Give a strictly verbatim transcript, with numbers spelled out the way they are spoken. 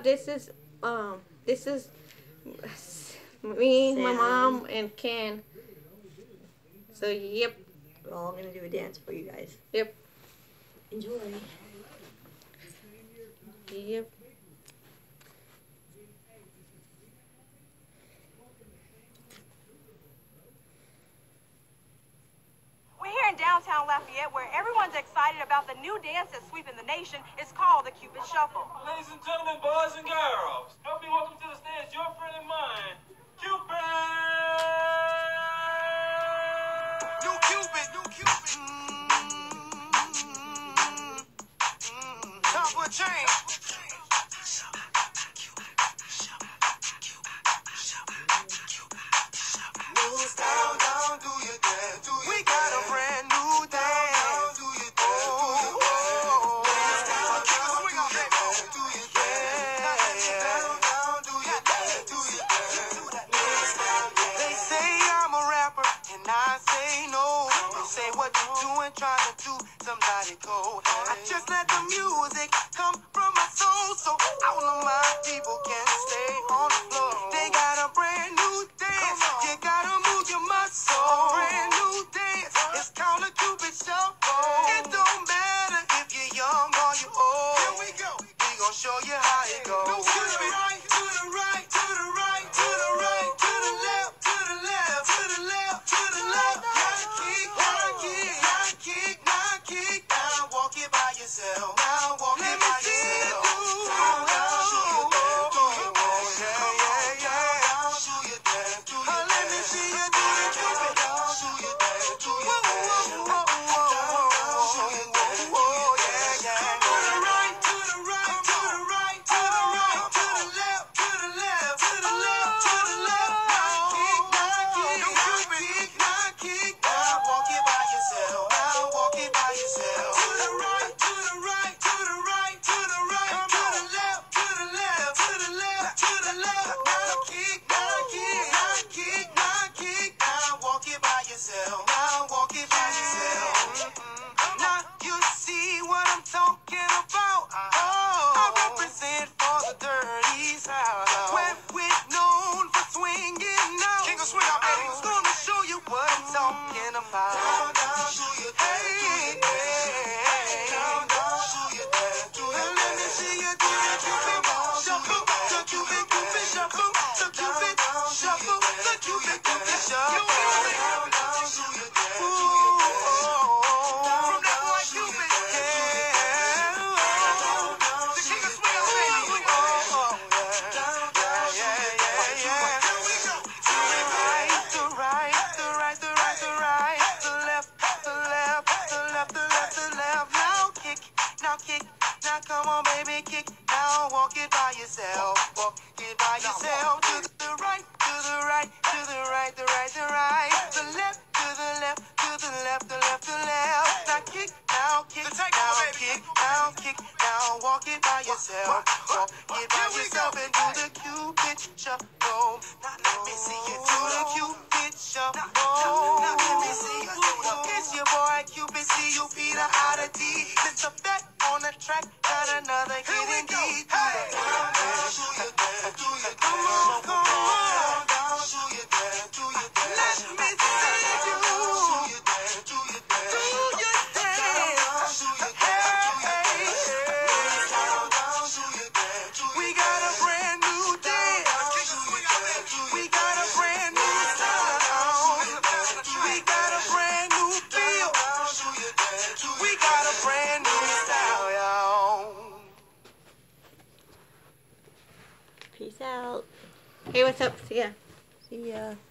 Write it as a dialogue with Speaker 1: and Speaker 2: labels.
Speaker 1: up? This is um this is me, my mom, and Ken. So yep.
Speaker 2: We're all gonna do a dance for you guys.
Speaker 1: Yep.
Speaker 2: Enjoy.
Speaker 1: Yep.
Speaker 3: We're here in downtown Lafayette where everyone's excited about the new dance that's sweeping the nation. It's called the Cupid Shuffle.
Speaker 4: Ladies and gentlemen, boys and girls, help me welcome to the stage your friend and mine, Cupid! New Cupid! New Cupid! Mm-hmm. Mm-hmm. Time for a change. Moves down, down, do your dance, do your We got a brand new dance. Down, do your dance, do your dance. Down, down, swing on that dance, do your dance. Down, down, do your dance, do your dance. They say I'm a rapper, and I say no. They say what you doing, trying to do somebody cold. I just let the music come from my soul, so all of my people can stay on the floor. They got a brand new dance. You gotta move your muscle. A brand new dance. It's called a Cupid Shuffle. It don't matter if you're young or you're old. Here we go. We gon' show you how it goes. No, to the right, to the right, to the right, to the right, to the left, to the left, to the left, to the left. Now kick, now kick, now kick, now kick. Now walk it by yourself. Now walk it by yourself. Down, down, show you dance, do your dance. Come on, down, down, show you dance, do your dance. Let me see you do the Cupid. Down, show you dance, do your dance. Down, down, show you dance, do your dance. To the right, to the right, to the right, to the right, to the left, to the left, to the left, to the left. Now kick, now kick, now kick, now kick. Now walk it by yourself. Now walk it by yourself. To the right, to the right, to the right, to the right, to the left, to the left, to the left, to the left. Now kick, now kick, now kick, now kick. Now walk it by yourself. Now walk it by yourself. Now you see what I'm talking about. Oh, I represent for the dirty south, where we're known for swinging now. King of swing out, baby. I'm gonna show you what I'm talking about. Down, down, do your dance, do your dance. Down, down, do your dance, do your dance. Let me see you do the Cupid Shuffle, the Cupid Cupid Shuffle, the Cupid Shuffle, the Cupid Cupid Shuffle. Down, down, do your dance, do your dance. From that boy Cupid, yeah. The king of swing out, baby. Down, down, yeah, yeah, yeah. Here we go. To the right, the right, the right, the right, the right, the left, the left, the left, the left, the left. Now kick, now kick, now come on, baby, kick. Now walk it by yourself, walk it by yourself. To the right, to the right, to the right, the right, the right, the left, to the left, to the left, the left, the left. Now kick, now kick, now kick, now kick, now walk it by yourself, walk it by yourself and do the Cupid Shuffle. Now let me see you do the Cupid Shuffle. Now let me see you do the. It's your boy Cupid, C U P the I to D. It's a bet on the track, got another hit indeed. Hey, down, down, show your dance, do your dance. Come on, come on. Down, down, show your dance, do your dance. Let me see you do your dance, do your dance. Do your dance. Down, down, show your dance, do your dance. Down, down, show your dance, do your dance. We got a brand new dance. We got a brand new sound. We got a brand new feel. We got a brand new style, y'all.
Speaker 2: Peace out.
Speaker 1: Hey, what's up? See ya.
Speaker 2: See ya.